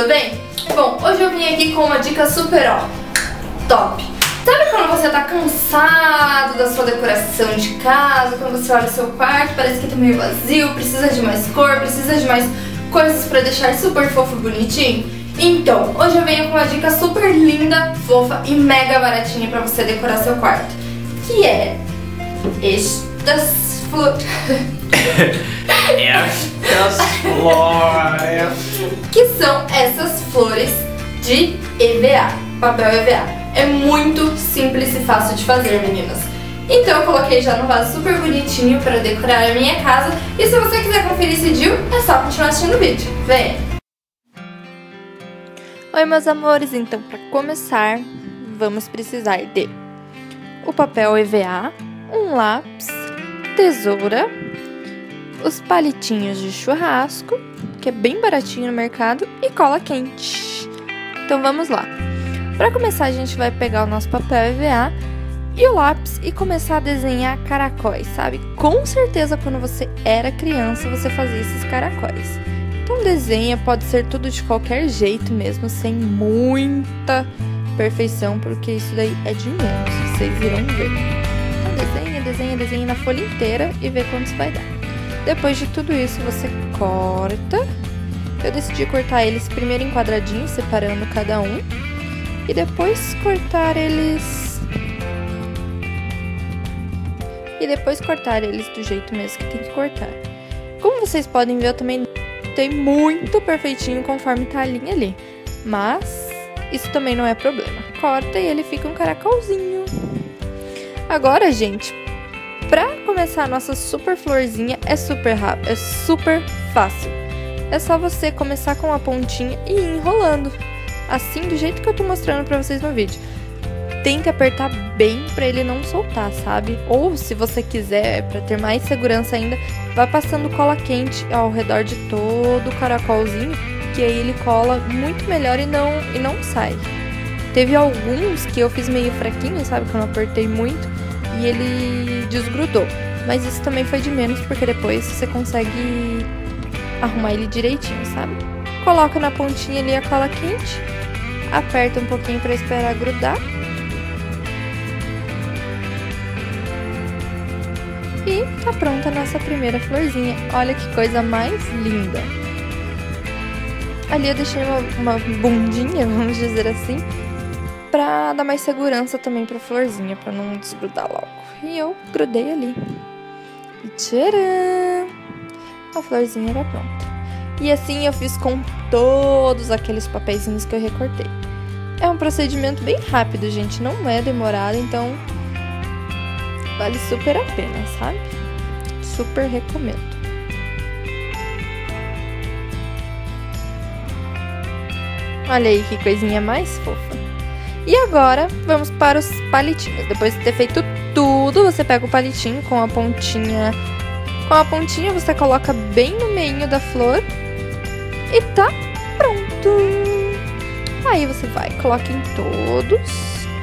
tudo bem? Bom, hoje eu vim aqui com uma dica super, top. Sabe quando você tá cansado da sua decoração de casa, quando você olha o seu quarto, parece que tá meio vazio, precisa de mais cor, precisa de mais coisas pra deixar super fofo e bonitinho? Então, hoje eu venho com uma dica super linda, fofa e mega baratinha pra você decorar seu quarto, que é estas flores. Estas flores. Que são essas flores de EVA, papel EVA. É muito simples e fácil de fazer, meninas. Então eu coloquei já no vaso super bonitinho para decorar a minha casa. E se você quiser conferir esse deal, é só continuar assistindo o vídeo. Vem! Oi, meus amores. Então, para começar, vamos precisar de o papel EVA, um lápis, tesoura, os palitinhos de churrasco, que é bem baratinho no mercado, e cola quente. Então vamos lá. Para começar, a gente vai pegar o nosso papel EVA e o lápis e começar a desenhar caracóis, sabe? Com certeza, quando você era criança, você fazia esses caracóis. Então desenha, pode ser tudo de qualquer jeito mesmo, sem muita perfeição, porque isso daí é de menos, vocês irão ver. Então desenha na folha inteira e vê quantos vai dar. Depois de tudo isso, você corta. Eu decidi cortar eles primeiro em quadradinhos, separando cada um. E depois cortar eles... do jeito mesmo que tem que cortar. Como vocês podem ver, eu também tem muito perfeitinho conforme tá a linha ali. Mas isso também não é problema. Corta e ele fica um caracolzinho. Agora, gente, pra começar a nossa super florzinha é super rápido, é super fácil. É só você começar com a pontinha e ir enrolando. Assim, do jeito que eu tô mostrando pra vocês no vídeo. Tente apertar bem pra ele não soltar, sabe? Ou, se você quiser, pra ter mais segurança ainda, vai passando cola quente ao redor de todo o caracolzinho, que aí ele cola muito melhor e não sai. Teve alguns que eu fiz meio fraquinho, sabe? Que eu não apertei muito e ele desgrudou. Mas isso também foi de menos, porque depois você consegue arrumar ele direitinho, sabe? Coloca na pontinha ali a cola quente, aperta um pouquinho pra esperar grudar. E tá pronta a nossa primeira florzinha. Olha que coisa mais linda. Ali eu deixei uma bundinha, vamos dizer assim, pra dar mais segurança também pra florzinha, pra não desgrudar logo. E eu grudei ali. E tcharam! A florzinha era pronta. E assim eu fiz com todos aqueles papeizinhos que eu recortei. É um procedimento bem rápido, gente, não é demorado, então vale super a pena, sabe? Super recomendo. Olha aí que coisinha mais fofa. E agora vamos para os palitinhos. Depois de ter feito tudo, você pega o palitinho com a pontinha. Com a pontinha você coloca bem no meinho da flor. E tá pronto! Aí você vai, coloca em todos.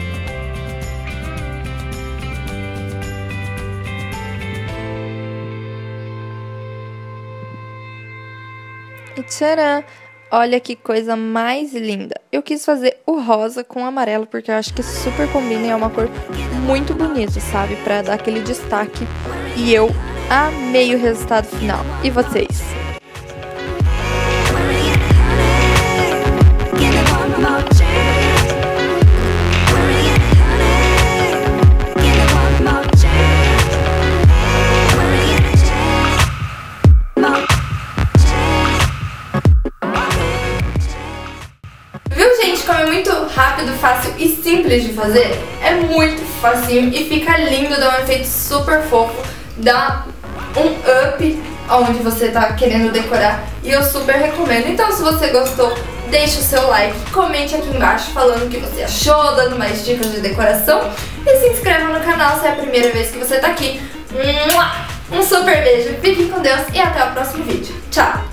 E tcharam! Olha que coisa mais linda! Eu quis fazer o rosa com o amarelo, porque eu acho que super combina e é uma cor muito bonita, sabe? Pra dar aquele destaque. E eu amei o resultado final. E vocês? Como é muito rápido, fácil e simples de fazer, é muito facinho e fica lindo, dá um efeito super fofo, dá um up onde você tá querendo decorar e eu super recomendo. Então, se você gostou, deixa o seu like, comente aqui embaixo falando o que você achou, dando mais dicas de decoração e se inscreva no canal se é a primeira vez que você tá aqui. Um super beijo, fiquem com Deus e até o próximo vídeo. Tchau!